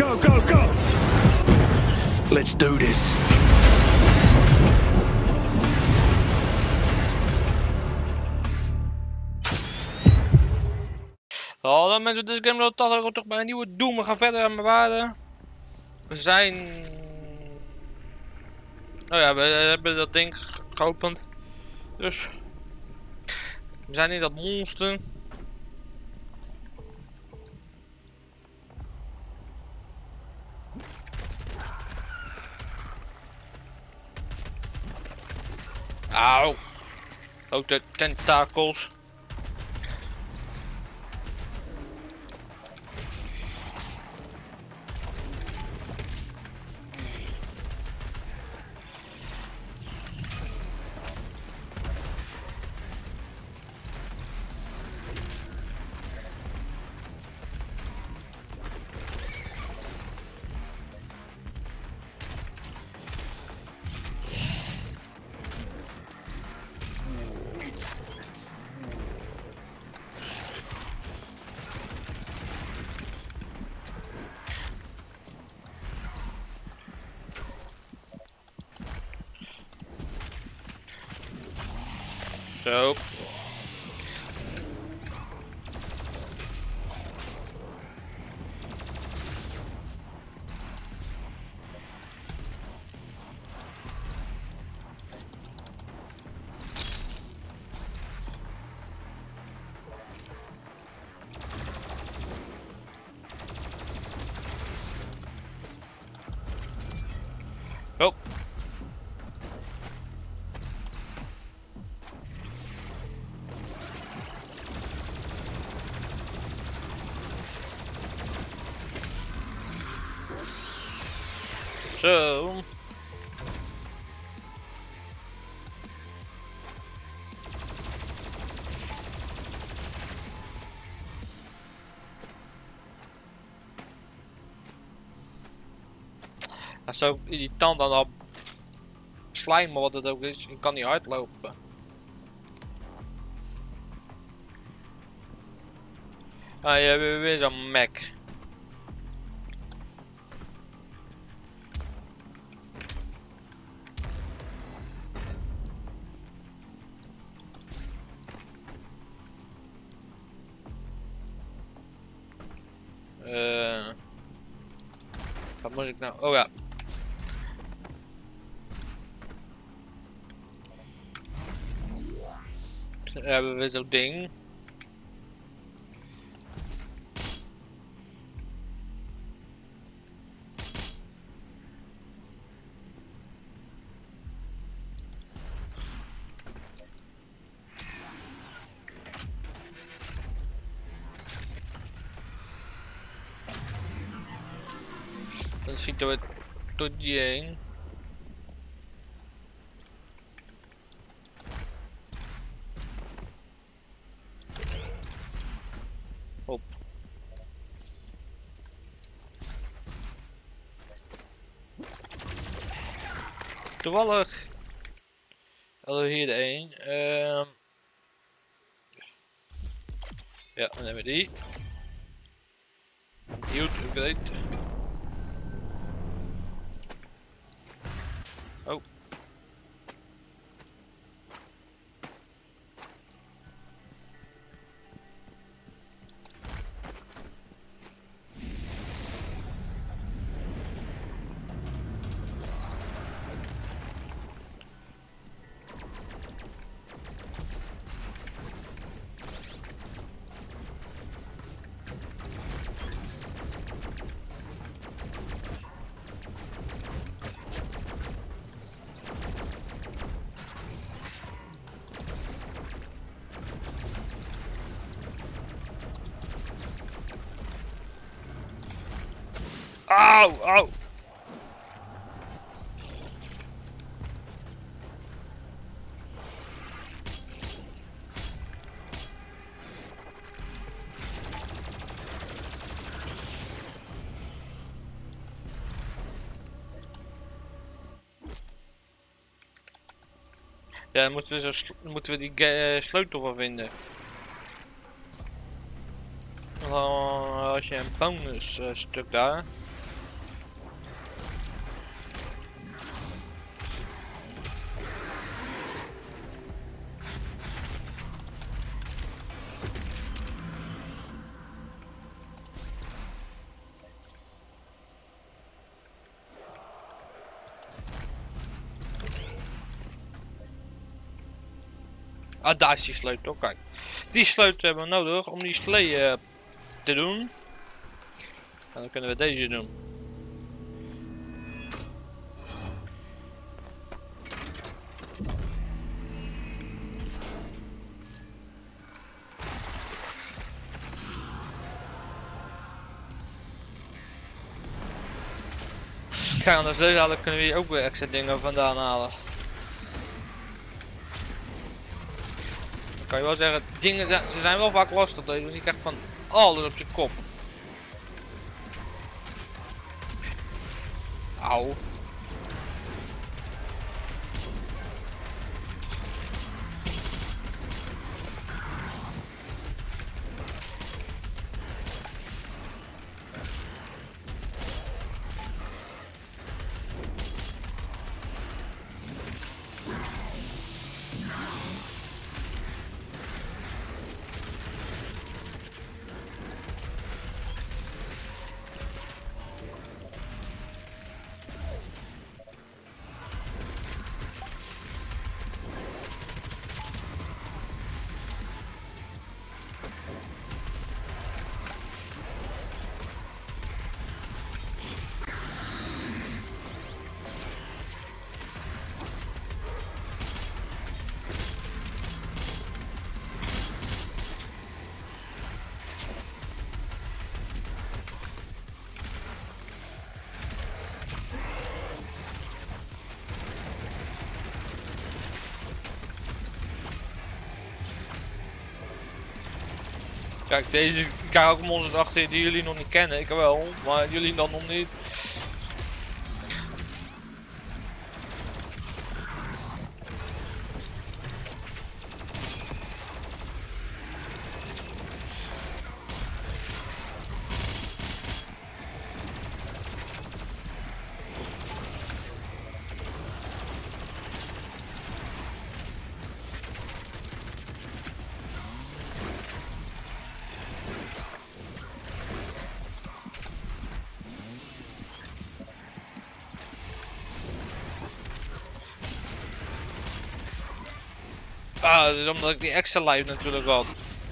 Go, go, go! Let's do this. Hallo mensen, dit is Game Talk toch bij een nieuwe Doom. We gaan verder aan mijn waarde. We zijn... Oh ja, we hebben dat ding geopend. Dus... We zijn in dat monster. Auw. Ook de tentakels. Zo. Oh. Zo. Dat is zo irritant aan dat slijm wat het ook is. Je kan niet hardlopen. Ah, je hebt weer zo'n Mac. Wat moet ik nou? Oh ja. Dan hebben we zo'n ding. Dan schieten we door die heen. Hop. Toevallig hadden we hier de een. Ja, dan hebben we die. Huge upgrade. Oh. Auw, auw. Ja, dan moeten we die sleutel van vinden. Dan had je een bonus stuk daar. Ah, daar is die sleutel. Kijk. Die sleutel hebben we nodig om die slee te doen. En dan kunnen we deze doen. Kijk, anders dadelijk kunnen we hier ook weer extra dingen vandaan halen. Dan kan je wel zeggen, dingen ze zijn wel vaak lastig. Dat je niet krijgt van alles op je kop. Auw. Kijk, deze kijk ook monsters achter je die jullie nog niet kennen. Ik wel, maar jullie dan nog niet. Ah, dat is omdat ik die extra life natuurlijk had.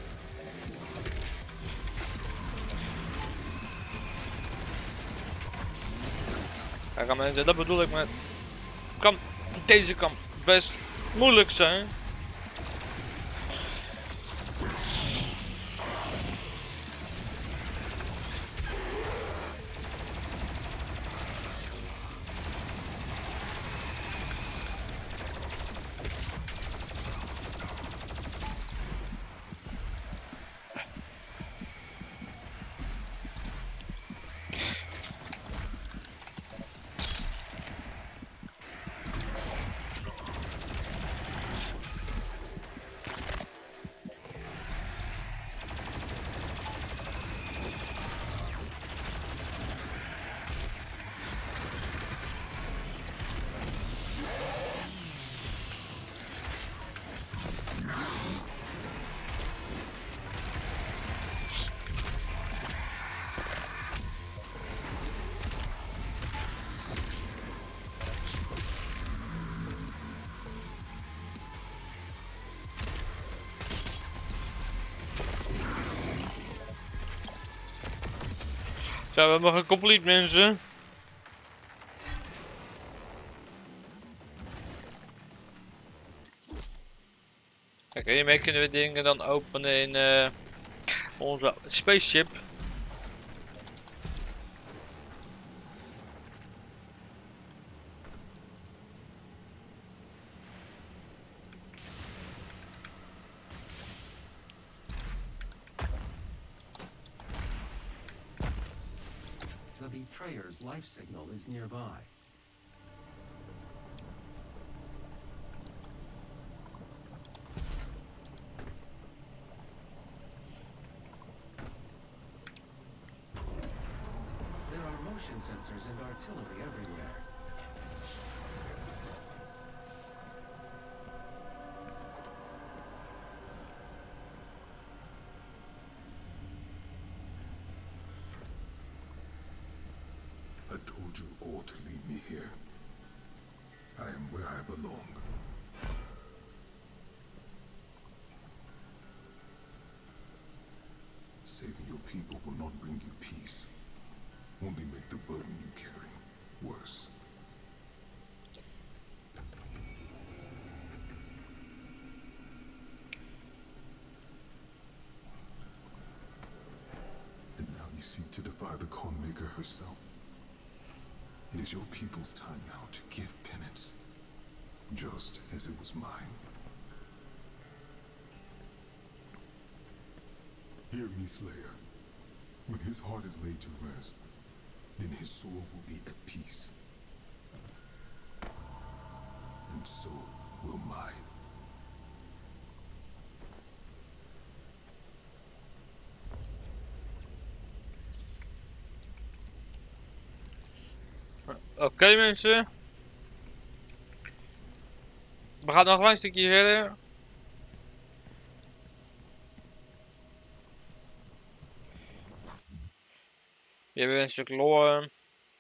Kijk aan mensen, dat bedoel ik met... Deze kan best moeilijk zijn. Zo, we hebben gecomplete mensen. Kijk, hiermee kunnen we dingen dan openen in onze spaceship. The betrayer's life signal is nearby. There are motion sensors and artillery everywhere. I told you all to leave me here. I am where I belong. saving your people will not bring you peace. Only make the burden you carry worse. And now you seek to defy the Khanmaker herself. It is your people's time now to give penance, just as it was mine. Hear me, Slayer. When his heart is laid to rest, then his soul will be at peace. And so will mine. Oké, mensen. We gaan nog een klein stukje verder. Hier hebben we een stuk lore.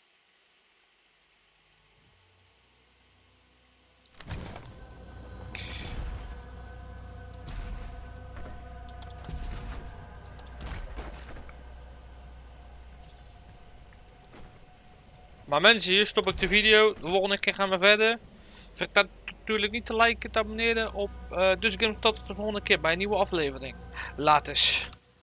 Maar mensen, hier stop ik de video. De volgende keer gaan we verder. Vergeet natuurlijk niet te liken, te abonneren op Dus Games. Tot de volgende keer bij een nieuwe aflevering. Laters.